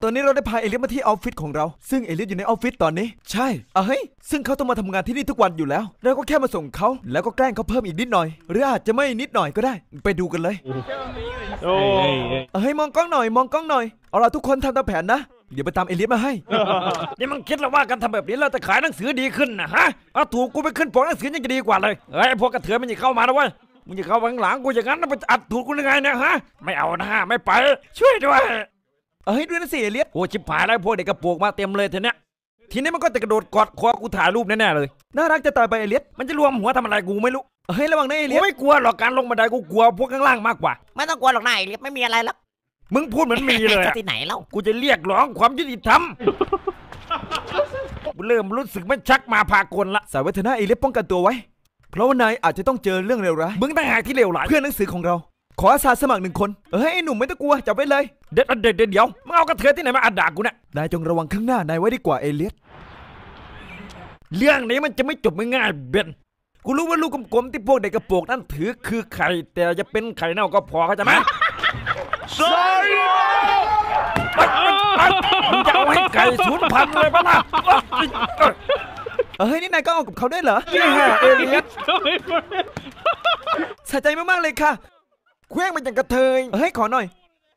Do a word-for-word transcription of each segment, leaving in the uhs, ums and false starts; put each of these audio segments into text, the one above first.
ตอนนี้เราได้พาเอเลียสมาที่ออฟฟิศของเราซึ่งเอเลียสอยู่ในออฟฟิศตอนนี้ใช่เอ้ยซึ่งเขาต้องมาทำงานที่นี่ทุกวันอยู่แล้วเราก็แค่มาส่งเขาแล้วก็แกล้งเขาเพิ่มอีกนิดหน่อยหรืออาจจะไม่นิดหน่อยก็ได้ไปดูกันเลยโอ้เฮ้ยมองกล้องหน่อยมองกล้องหน่อยเอาล่ะทุกคนทำตามแผนนะเดี๋ยวไปตามเอเลียสมาให้นี่มึงคิดแล้วว่าการทำแบบนี้เราจะขายหนังสือดีขึ้นนะฮะเอาถูกกูไปขึ้นปกหนังสือยังจะดีกว่าเลยเฮ้ยพวกกระเถื่อนมันจะเข้ามานะเว้ยมึงจะเข้าข้างหลังกูอย่างนั้นนะไปอัดถูกกูยังไงเนี่ยฮะไม่เอานะไม่ไปช่วยด้วยเอ้ยด้วยนะสิเอเลียสโอ้ชิบหายแล้วพวกเด็กกระโปรงมาเต็มเลยทีเนี้ยทีนี้มันก็จะกระโดดกอดคอกูถ่ายรูปแน่ๆเลยน่ารักจะตายไปเอเลียสมันจะรวมหัวทำอะไรกูไม่รู้เฮ้ยระวังนะเอเลียสไม่กลัวหรอกการลงบันไดกูกลัวพวกข้างล่างมากกว่าไม่ต้องกลัวหรอกนายเอเลียสไม่มีอะไรแล้วมึงพูดเหมือนมีเลยที่ไหนเล่ากูจะเรียกร้องความยุติธรรมเริ่มรู้สึกไม่ชักมาพากลละสายวัฒนาเอเลียสป้องกันตัวไว้เพราะว่านายอาจจะต้องเจอเรื่องเลวร้ายมึงต่างหากที่เลวร้ายเพื่อนหนังสือของเราขออาสาสมัครหนึ่งคนเฮ้ยไอ้หนุ่มไม่ต้องกลัวจับไว้เลยเด็ดเด็ดเดี๋ยวมึงเอากระเทือนที่ไหนมาอัดด่ากูเนี่ยนายจงระวังข้างหน้านายไว้ดีกว่าเอเลียสเรื่องนี้มันจะไม่จบง่ายเบนกูรู้ว่าลูกกลมๆที่พวกเด็กกระโปรงนั้นถือคือไข่แต่จะเป็นไข่เน่าก็พอเข้าใจไหมใช่มึงจะเอาให้ไก่สูญพันธุ์เลยปะล่ะเฮ้ยนี่นายก็เอากับเขาได้เหรอนี่ฮะเอเลียสสะใจมากๆเลยค่ะเคว้งมันอย่างกระเทยเฮ้ยขอหน่อย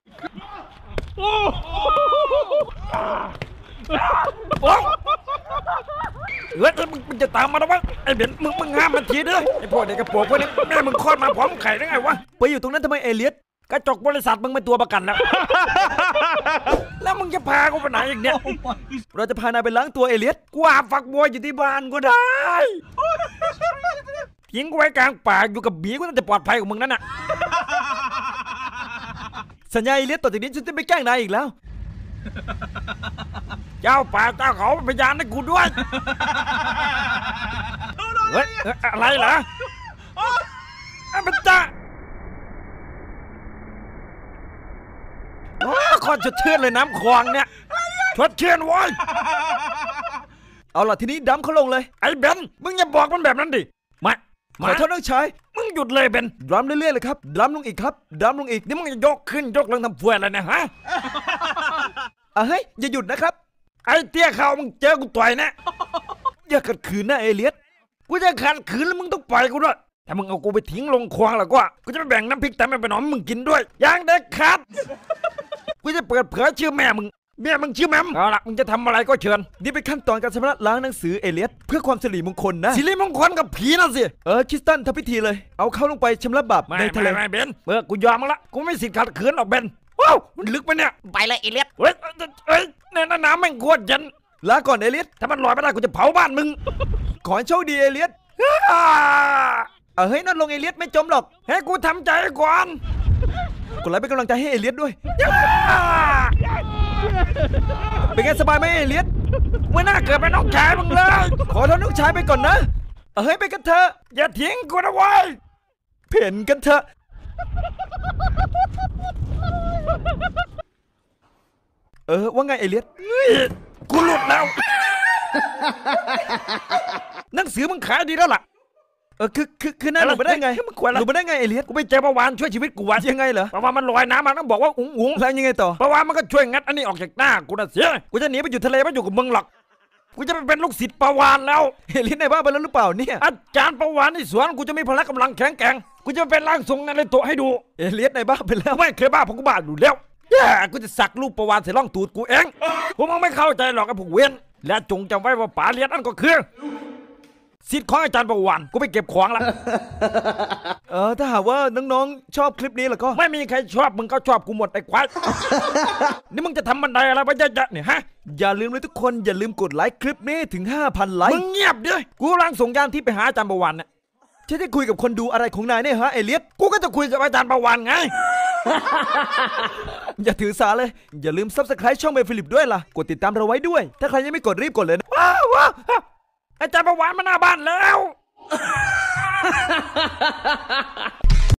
เฮ้ยมึงจะตามมาแล้ววะไอ้เบนมึงมึงห้ามมันทีด้วยไอ้พวกเด็กกระโปรงพวกนี้แม่มึงคลอดมาพร้อมไข่ได้ไงวะไปอยู่ตรงนั้นทำไมเอเลียสกระจกบริษัทมึงเป็นตัวประกันแล้วแล้วมึงจะพากูไปไหนอีกเนี่ยเราจะพานายไปล้างตัวเอเลียสกูอาบฝักบัวอยู่ที่บ้านก็ได้ทิ้งกูไว้กลางป่าอยู่กับบีกูน่าจะปลอดภัยกว่ามึงนั่นน่ะสัญญาเอเลียสต่อจากนี้ฉันจะไม่แกล้งนายอีกแล้วเจ้าป่าเจ้าเขาเป็นพยานให้กูด้วยเฮ้ยอะไรเหรอมันจะขอชดเชยเลยน้ำคลองเนี่ยชดเชยไว้เอาล่ะทีนี้ดำเขาลงเลยไอ้เบนมึงอย่าบอกมันแบบนั้นดิมาขอโทษน้องชายมึงหยุดเลยเบนดรัมเรื่อยๆเลยครับดรัมลงอีกครับดรัมลงอีกนี่มึงจะยกขึ้นยกลงทำเฟื่ออะไรนะฮะเฮ้ยอย่าหยุดนะครับไอ้เตี้ยเขามึงเจอกูต่อยนะอย่าขัดขืนนะเอเลียสกูจะขัดขืนแล้วมึงต้องปล่อยกูด้วยแต่มึงเอากูไปทิ้งลงคลองแล้วก็กูจะไปแบ่งน้ำพริกแต่ไม่ไปหนอมมึงกินด้วยอย่างเด็ดขาดกูจะเปิดเผยชื่อแม่มึงแม่มึงชื่อแม่เอาล่ะมึงจะทำอะไรก็เชิญนี่เป็นขั้นตอนการชำระล้างหนังสือเอเลียสเพื่อความสิริมงคลนะสิริมงคลกับผีนั่นสิเออคริสตันทำพิธีเลยเอาเข้าลงไปชำระบาปในทะเลไม่เบนเมื่อกูยอมมึงละกูไม่สิทธิ์ขัดขืนหรอกเบนว้าวมันลึกไปเนี่ยไปเลยเอเลียสเฮ้ยเฮ้ยเนี่ยน้ำแม่งโคตรเย็นลาก่อนเอเลียสถ้ามันลอยไม่ได้กูจะเผาบ้านมึงขอให้โชคดีเอเลียสเออเฮ้ยนั่นลงเอเลียสไม่จมหรอกให้กูทำใจก่อนกดไลค์เป็นกำลังใจให้เอเลียสด้วยเป็นไงสบายไหมเอเลียสไม่น่าเกิดเป็นน้องชายมึงเลยขอโทษน้องชายไปก่อนนะเฮ้ยไปกันเถอะอย่าทิ้งกูนะเว้ยเพ่นกันเถอะเออว่าไงเอเลียสกูหลุดแล้วหนังสือมึงขายดีแล้วล่ะเออคือคือคือนั่นหลุดมาได้ไงมึงควรหลุดมาได้ไงเอเลียสกูไปเจอประวานช่วยชีวิตกูวะยังไงเหรอประวานมันลอยน้ำมาต้องบอกว่าอุ้งอุ้งแล้วยังไงต่อประวานมันก็ช่วยงัดอันนี้ออกจากหน้ากูนะเสียกูจะหนีไปอยู่ทะเลไม่อยู่กับมึงหรอกกูจะไปเป็นลูกศิษย์ประวานแล้วเอเลียสในบ้านไปแล้วหรือเปล่าเนี่ยอาจารย์ประวานในสวนกูจะมีพละกำลังแข็งแกร่งกูจะเป็นร่างทรงในโต๊ะให้ดูเอเลียสในบ้านไปแล้วไม่เคยบ้าผมก็บ้าอยู่แล้วแย่กูจะสักรูปประวานใส่ร่องตูดกูเองพวกมึงไม่เข้าใจหรอกไอ้พวกเว้นและจงจำไว้ว่าป๋าเลียนนั่นก็คือสิทธิ์ของอาจารย์ประวันกูไปเก็บของละเออถ้าหากว่าน้องๆชอบคลิปนี้แล้วก็ไม่มีใครชอบมึงก็ชอบกูหมดไอ้ควายนี่มึงจะทำบันไดอะไรไปเยอะๆเนี่ยฮะอย่าลืมเลยทุกคนอย่าลืมกดไลค์คลิปนี้ถึง ห้าพัน ไลค์มึงเงียบดิกูกำลังส่งยานที่ไปหาอาจารย์ประวันเนี่ยฉันจะคุยกับคนดูอะไรของนายเนี่ยฮะเอเลียสกูก็จะคุยกับอาจารย์ประวันไงอย่าถือสาเลยอย่าลืม ซับสไครบ์ ช่องเบลฟิลิปด้วยล่ะกดติดตามเราไว้ด้วยถ้าใครยังไม่กดรีบกดเลยนะว้าวว้าวอาจารย์ประวันมาหน้าบ้านแล้ว